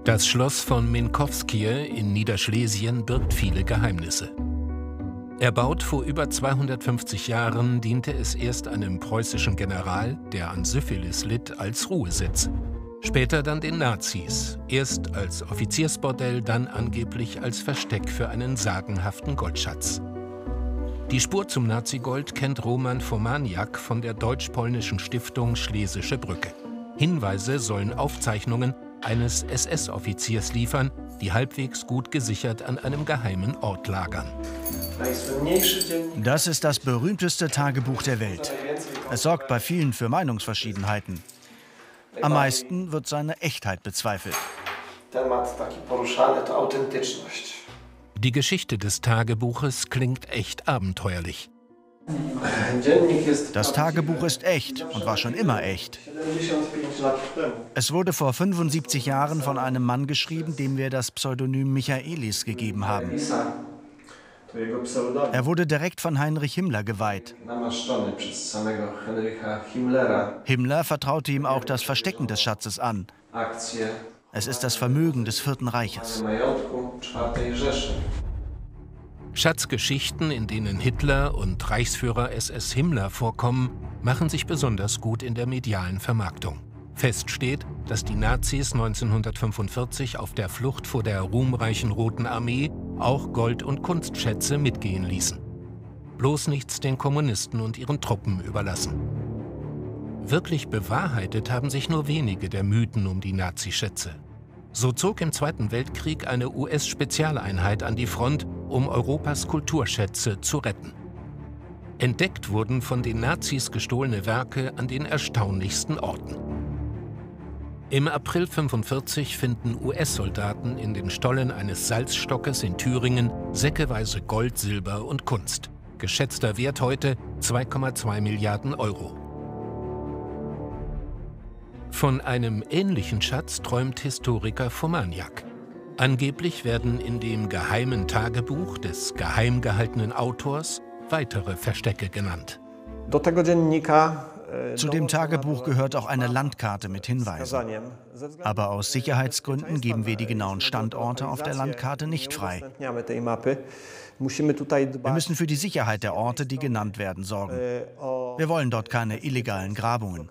Das Schloss von Minkowskie in Niederschlesien birgt viele Geheimnisse. Erbaut vor über 250 Jahren, diente es erst einem preußischen General, der an Syphilis litt, als Ruhesitz. Später dann den Nazis, erst als Offiziersbordell, dann angeblich als Versteck für einen sagenhaften Goldschatz. Die Spur zum Nazigold kennt Roman Fomaniak von der deutsch-polnischen Stiftung Schlesische Brücke. Hinweise sollen Aufzeichnungen eines SS-Offiziers liefern, die halbwegs gut gesichert an einem geheimen Ort lagern. Das ist das berühmteste Tagebuch der Welt. Es sorgt bei vielen für Meinungsverschiedenheiten. Am meisten wird seine Echtheit bezweifelt. Die Geschichte des Tagebuches klingt echt abenteuerlich. Das Tagebuch ist echt und war schon immer echt. Es wurde vor 75 Jahren von einem Mann geschrieben, dem wir das Pseudonym Michaelis gegeben haben. Er wurde direkt von Heinrich Himmler geweiht. Himmler vertraute ihm auch das Verstecken des Schatzes an. Es ist das Vermögen des Vierten Reiches. Schatzgeschichten, in denen Hitler und Reichsführer SS Himmler vorkommen, machen sich besonders gut in der medialen Vermarktung. Fest steht, dass die Nazis 1945 auf der Flucht vor der ruhmreichen Roten Armee auch Gold- und Kunstschätze mitgehen ließen. Bloß nichts den Kommunisten und ihren Truppen überlassen. Wirklich bewahrheitet haben sich nur wenige der Mythen um die Nazischätze. So zog im Zweiten Weltkrieg eine US-Spezialeinheit an die Front, um Europas Kulturschätze zu retten. Entdeckt wurden von den Nazis gestohlene Werke an den erstaunlichsten Orten. Im April 1945 finden US-Soldaten in den Stollen eines Salzstockes in Thüringen säckeweise Gold, Silber und Kunst. Geschätzter Wert heute 2,2 Milliarden Euro. Von einem ähnlichen Schatz träumt Historiker Fomaniak. Angeblich werden in dem geheimen Tagebuch des geheim gehaltenen Autors weitere Verstecke genannt. Zu dem Tagebuch gehört auch eine Landkarte mit Hinweisen. Aber aus Sicherheitsgründen geben wir die genauen Standorte auf der Landkarte nicht frei. Wir müssen für die Sicherheit der Orte, die genannt werden, sorgen. Wir wollen dort keine illegalen Grabungen.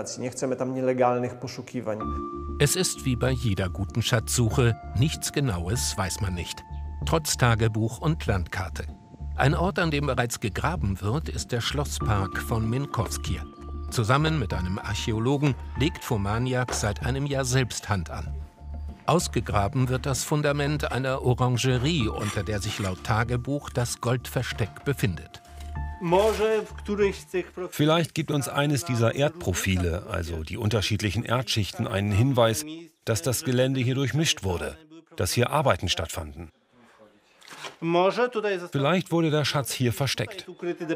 Es ist wie bei jeder guten Schatzsuche, nichts Genaues weiß man nicht. Trotz Tagebuch und Landkarte. Ein Ort, an dem bereits gegraben wird, ist der Schlosspark von Minkowskie. Zusammen mit einem Archäologen legt Fomaniak seit einem Jahr selbst Hand an. Ausgegraben wird das Fundament einer Orangerie, unter der sich laut Tagebuch das Goldversteck befindet. Vielleicht gibt uns eines dieser Erdprofile, also die unterschiedlichen Erdschichten, einen Hinweis, dass das Gelände hier durchmischt wurde, dass hier Arbeiten stattfanden. Vielleicht wurde der Schatz hier versteckt.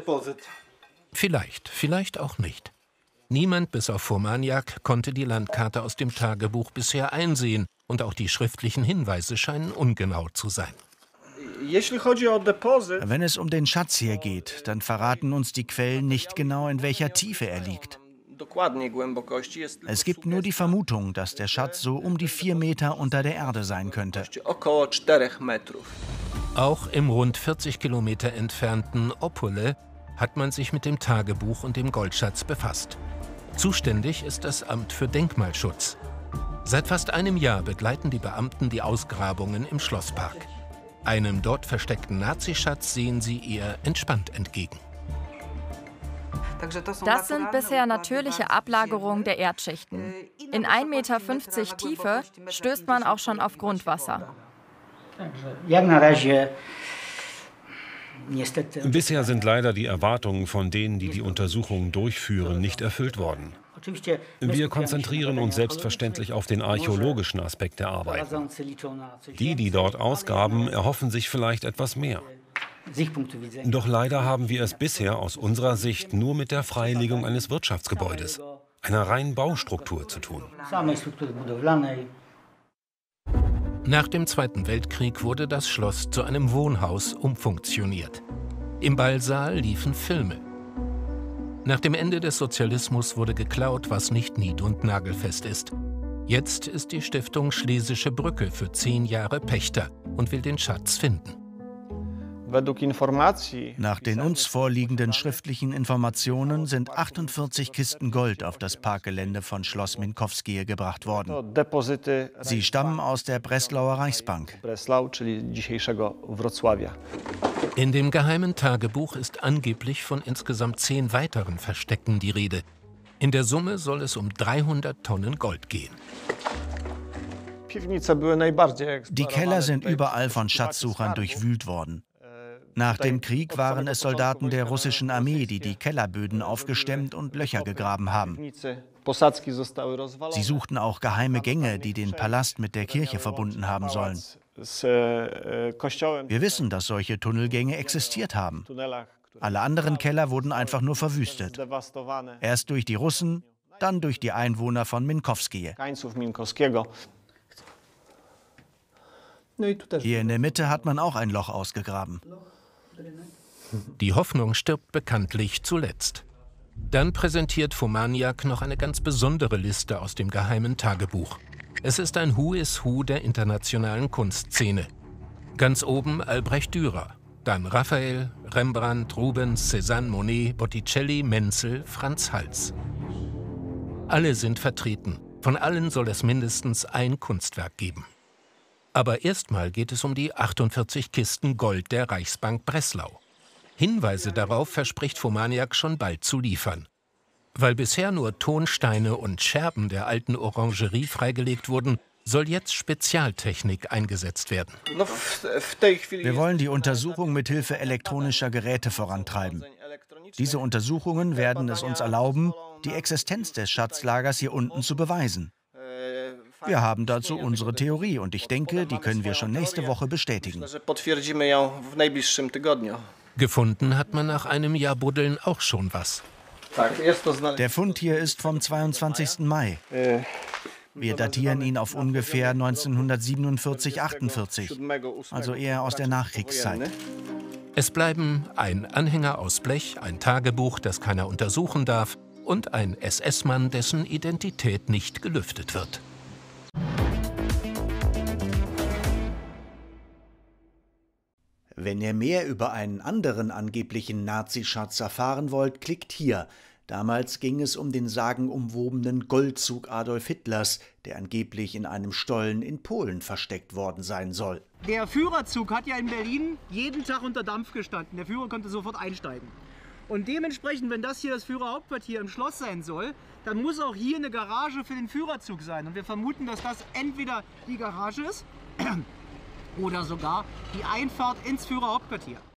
Vielleicht auch nicht. Niemand bis auf Fomaniak konnte die Landkarte aus dem Tagebuch bisher einsehen und auch die schriftlichen Hinweise scheinen ungenau zu sein. Wenn es um den Schatz hier geht, dann verraten uns die Quellen nicht genau, in welcher Tiefe er liegt. Es gibt nur die Vermutung, dass der Schatz so um die 4 Meter unter der Erde sein könnte. Auch im rund 40 Kilometer entfernten Opole hat man sich mit dem Tagebuch und dem Goldschatz befasst. Zuständig ist das Amt für Denkmalschutz. Seit fast einem Jahr begleiten die Beamten die Ausgrabungen im Schlosspark. Einem dort versteckten Nazischatz sehen sie eher entspannt entgegen. Das sind bisher natürliche Ablagerungen der Erdschichten. In 1,50 Meter Tiefe stößt man auch schon auf Grundwasser. Bisher sind leider die Erwartungen von denen, die die Untersuchungen durchführen, nicht erfüllt worden. Wir konzentrieren uns selbstverständlich auf den archäologischen Aspekt der Arbeit. Die dort ausgraben, erhoffen sich vielleicht etwas mehr. Doch leider haben wir es bisher aus unserer Sicht nur mit der Freilegung eines Wirtschaftsgebäudes, einer reinen Baustruktur zu tun. Nach dem Zweiten Weltkrieg wurde das Schloss zu einem Wohnhaus umfunktioniert. Im Ballsaal liefen Filme. Nach dem Ende des Sozialismus wurde geklaut, was nicht nied- und nagelfest ist. Jetzt ist die Stiftung Schlesische Brücke für 10 Jahre Pächter und will den Schatz finden. Nach den uns vorliegenden schriftlichen Informationen sind 48 Kisten Gold auf das Parkgelände von Schloss Minkowskie gebracht worden. Sie stammen aus der Breslauer Reichsbank. In dem geheimen Tagebuch ist angeblich von insgesamt 10 weiteren Verstecken die Rede. In der Summe soll es um 300 Tonnen Gold gehen. Die Keller sind überall von Schatzsuchern durchwühlt worden. Nach dem Krieg waren es Soldaten der russischen Armee, die die Kellerböden aufgestemmt und Löcher gegraben haben. Sie suchten auch geheime Gänge, die den Palast mit der Kirche verbunden haben sollen. Wir wissen, dass solche Tunnelgänge existiert haben. Alle anderen Keller wurden einfach nur verwüstet. Erst durch die Russen, dann durch die Einwohner von Minkowskie. Hier in der Mitte hat man auch ein Loch ausgegraben. Die Hoffnung stirbt bekanntlich zuletzt. Dann präsentiert Fomaniak noch eine ganz besondere Liste aus dem geheimen Tagebuch. Es ist ein Who is Who der internationalen Kunstszene. Ganz oben Albrecht Dürer, dann Raphael, Rembrandt, Rubens, Cézanne, Monet, Botticelli, Menzel, Franz Hals. Alle sind vertreten. Von allen soll es mindestens ein Kunstwerk geben. Aber erstmal geht es um die 48 Kisten Gold der Reichsbank Breslau. Hinweise darauf verspricht Fomaniak schon bald zu liefern. Weil bisher nur Tonsteine und Scherben der alten Orangerie freigelegt wurden, soll jetzt Spezialtechnik eingesetzt werden. Wir wollen die Untersuchung mit Hilfe elektronischer Geräte vorantreiben. Diese Untersuchungen werden es uns erlauben, die Existenz des Schatzlagers hier unten zu beweisen. Wir haben dazu unsere Theorie und ich denke, die können wir schon nächste Woche bestätigen. Gefunden hat man nach einem Jahr Buddeln auch schon was. Der Fund hier ist vom 22. Mai. Wir datieren ihn auf ungefähr 1947/48, also eher aus der Nachkriegszeit. Es bleiben ein Anhänger aus Blech, ein Tagebuch, das keiner untersuchen darf, und ein SS-Mann, dessen Identität nicht gelüftet wird. Wenn ihr mehr über einen anderen angeblichen Nazischatz erfahren wollt, klickt hier. Damals ging es um den sagenumwobenen Goldzug Adolf Hitlers, der angeblich in einem Stollen in Polen versteckt worden sein soll. Der Führerzug hat ja in Berlin jeden Tag unter Dampf gestanden. Der Führer konnte sofort einsteigen. Und dementsprechend, wenn das hier das Führerhauptquartier im Schloss sein soll, dann muss auch hier eine Garage für den Führerzug sein. Und wir vermuten, dass das entweder die Garage ist oder sogar die Einfahrt ins Führerhauptquartier.